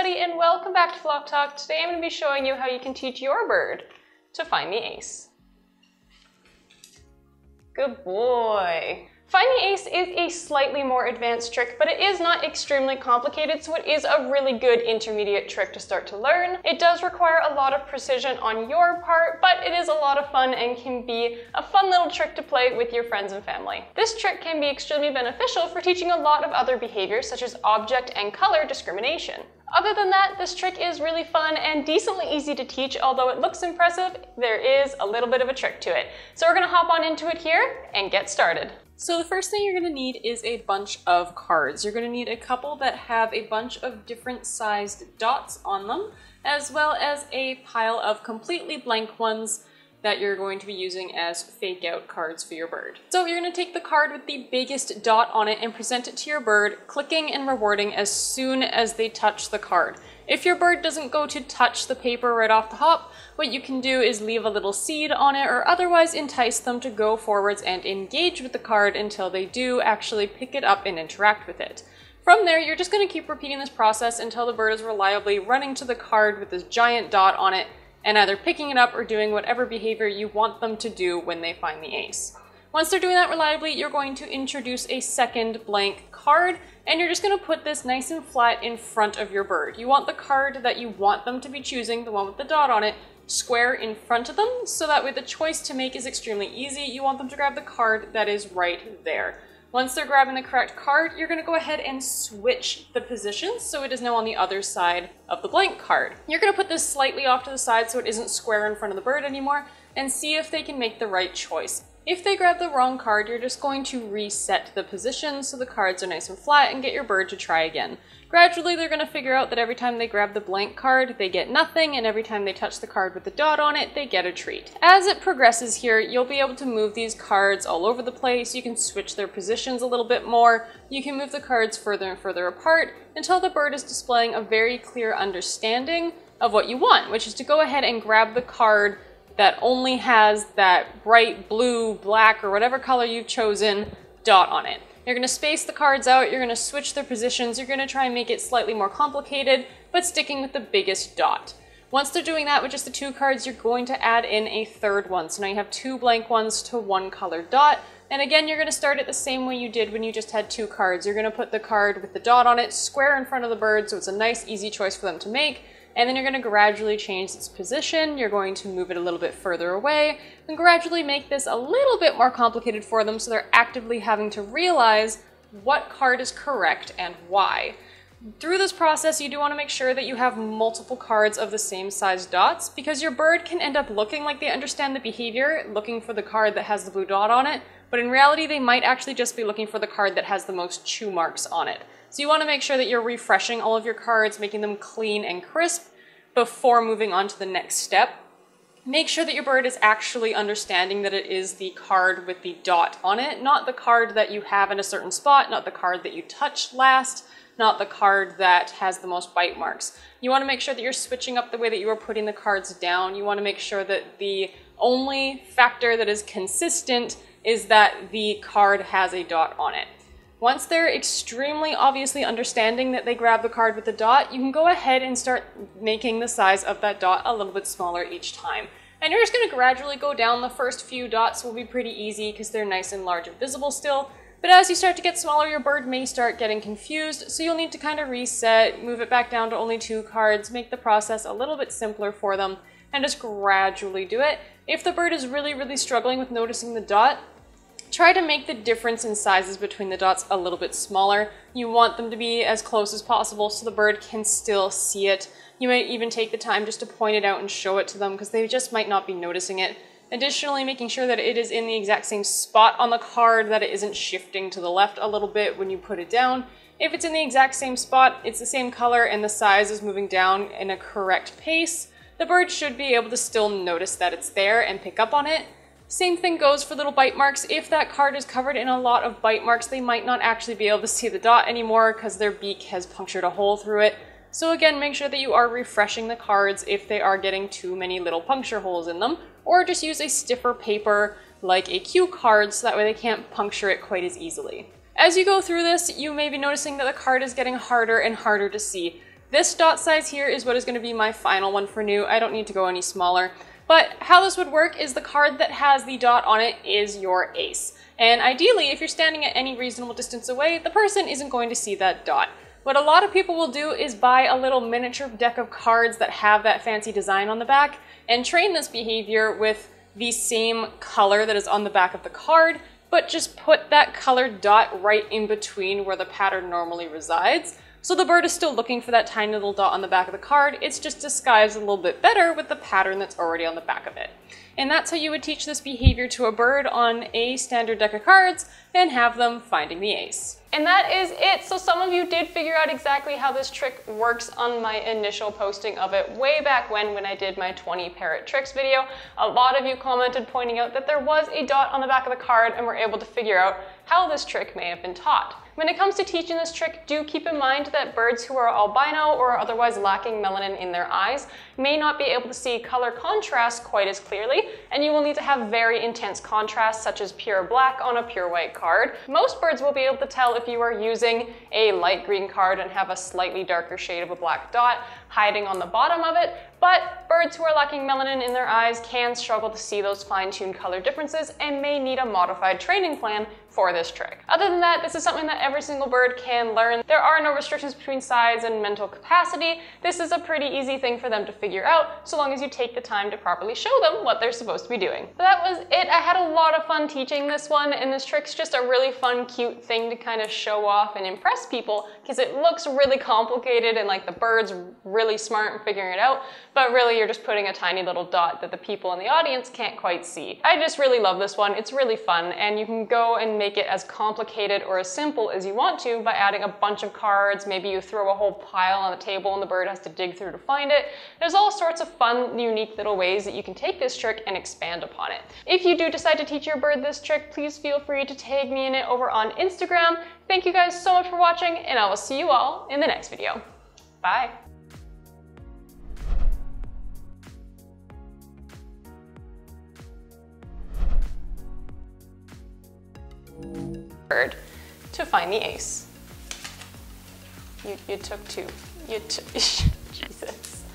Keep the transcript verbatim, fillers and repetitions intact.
everybody, and welcome back to Flock Talk. Today I'm going to be showing you how you can teach your bird to find the ace. Good boy. Finding the ace is a slightly more advanced trick, but it is not extremely complicated, so it is a really good intermediate trick to start to learn. It does require a lot of precision on your part, but it is a lot of fun and can be a fun little trick to play with your friends and family. This trick can be extremely beneficial for teaching a lot of other behaviors such as object and color discrimination. Other than that, this trick is really fun and decently easy to teach. Although it looks impressive, there is a little bit of a trick to it. So we're gonna hop on into it here and get started. So the first thing you're gonna need is a bunch of cards. You're gonna need a couple that have a bunch of different sized dots on them, as well as a pile of completely blank ones that you're going to be using as fake out cards for your bird. So you're going to take the card with the biggest dot on it and present it to your bird, clicking and rewarding as soon as they touch the card. If your bird doesn't go to touch the paper right off the hop, what you can do is leave a little seed on it or otherwise entice them to go forwards and engage with the card until they do actually pick it up and interact with it. From there, you're just going to keep repeating this process until the bird is reliably running to the card with this giant dot on it and either picking it up or doing whatever behavior you want them to do when they find the ace. Once they're doing that reliably, you're going to introduce a second blank card, and you're just going to put this nice and flat in front of your bird. You want the card that you want them to be choosing, the one with the dot on it, square in front of them, so that way the choice to make is extremely easy. You want them to grab the card that is right there. Once they're grabbing the correct card, you're going to go ahead and switch the positions so it is now on the other side of the blank card. You're going to put this slightly off to the side so it isn't square in front of the bird anymore and see if they can make the right choice. If they grab the wrong card, you're just going to reset the position so the cards are nice and flat and get your bird to try again. Gradually, they're going to figure out that every time they grab the blank card, they get nothing, and every time they touch the card with the dot on it, they get a treat. As it progresses here, you'll be able to move these cards all over the place. You can switch their positions a little bit more. You can move the cards further and further apart until the bird is displaying a very clear understanding of what you want, which is to go ahead and grab the card that only has that bright blue, black, or whatever color you've chosen dot on it. You're going to space the cards out, you're going to switch their positions, you're going to try and make it slightly more complicated, but sticking with the biggest dot. Once they're doing that with just the two cards, you're going to add in a third one. So now you have two blank ones to one colored dot. And again, you're going to start it the same way you did when you just had two cards. You're going to put the card with the dot on it square in front of the bird, so it's a nice, easy choice for them to make. And then you're going to gradually change its position. You're going to move it a little bit further away and gradually make this a little bit more complicated for them so they're actively having to realize what card is correct and why. Through this process, you do want to make sure that you have multiple cards of the same size dots because your bird can end up looking like they understand the behavior, looking for the card that has the blue dot on it, but in reality, they might actually just be looking for the card that has the most chew marks on it. So you want to make sure that you're refreshing all of your cards, making them clean and crisp before moving on to the next step. Make sure that your bird is actually understanding that it is the card with the dot on it, not the card that you have in a certain spot, not the card that you touched last, not the card that has the most bite marks. You want to make sure that you're switching up the way that you are putting the cards down. You want to make sure that the only factor that is consistent is that the card has a dot on it. Once they're extremely obviously understanding that they grab the card with the dot, you can go ahead and start making the size of that dot a little bit smaller each time. And you're just going to gradually go down. The first few dots will be pretty easy because they're nice and large and visible still. But as you start to get smaller, your bird may start getting confused, so you'll need to kind of reset, move it back down to only two cards, make the process a little bit simpler for them, and just gradually do it. If the bird is really, really struggling with noticing the dot, try to make the difference in sizes between the dots a little bit smaller. You want them to be as close as possible so the bird can still see it. You might even take the time just to point it out and show it to them because they just might not be noticing it. Additionally, making sure that it is in the exact same spot on the card, that it isn't shifting to the left a little bit when you put it down. If it's in the exact same spot, it's the same color, and the size is moving down in a correct pace, the bird should be able to still notice that it's there and pick up on it. Same thing goes for little bite marks. If that card is covered in a lot of bite marks, they might not actually be able to see the dot anymore because their beak has punctured a hole through it. So again, make sure that you are refreshing the cards if they are getting too many little puncture holes in them, or just use a stiffer paper like a cue card so that way they can't puncture it quite as easily. As you go through this, you may be noticing that the card is getting harder and harder to see. This dot size here is what is going to be my final one for new. I don't need to go any smaller. But how this would work is the card that has the dot on it is your ace. And ideally, if you're standing at any reasonable distance away, the person isn't going to see that dot. What a lot of people will do is buy a little miniature deck of cards that have that fancy design on the back and train this behavior with the same color that is on the back of the card, but just put that colored dot right in between where the pattern normally resides. So the bird is still looking for that tiny little dot on the back of the card, it's just disguised a little bit better with the pattern that's already on the back of it. And that's how you would teach this behavior to a bird on a standard deck of cards and have them finding the ace. And that is it. So some of you did figure out exactly how this trick works on my initial posting of it way back when, when I did my twenty parrot tricks video. A lot of you commented pointing out that there was a dot on the back of the card and were able to figure out how this trick may have been taught. When it comes to teaching this trick, do keep in mind that birds who are albino or otherwise lacking melanin in their eyes may not be able to see color contrast quite as clearly, and you will need to have very intense contrast such as pure black on a pure white card. Most birds will be able to tell if you are using a light green card and have a slightly darker shade of a black dot hiding on the bottom of it, but birds who are lacking melanin in their eyes can struggle to see those fine-tuned color differences and may need a modified training plan for this trick. Other than that, this is something that every single bird can learn. There are no restrictions between size and mental capacity. This is a pretty easy thing for them to figure out, so long as you take the time to properly show them what they're supposed to be doing. So that was it. I had a lot of fun teaching this one, and this trick's just a really fun, cute thing to kind of show off and impress people, because it looks really complicated and like the bird's really smart in figuring it out, but really you're just putting a tiny little dot that the people in the audience can't quite see. I just really love this one. It's really fun, and you can go and make it as complicated or as simple as you want to by adding a bunch of cards. Maybe you throw a whole pile on the table and the bird has to dig through to find it. There's all sorts of fun, unique little ways that you can take this trick and expand upon it. If you do decide to teach your bird this trick, please feel free to tag me in it over on Instagram. Thank you guys so much for watching, and I will see you all in the next video. Bye. Bird to find the ace. You, you took two. You took.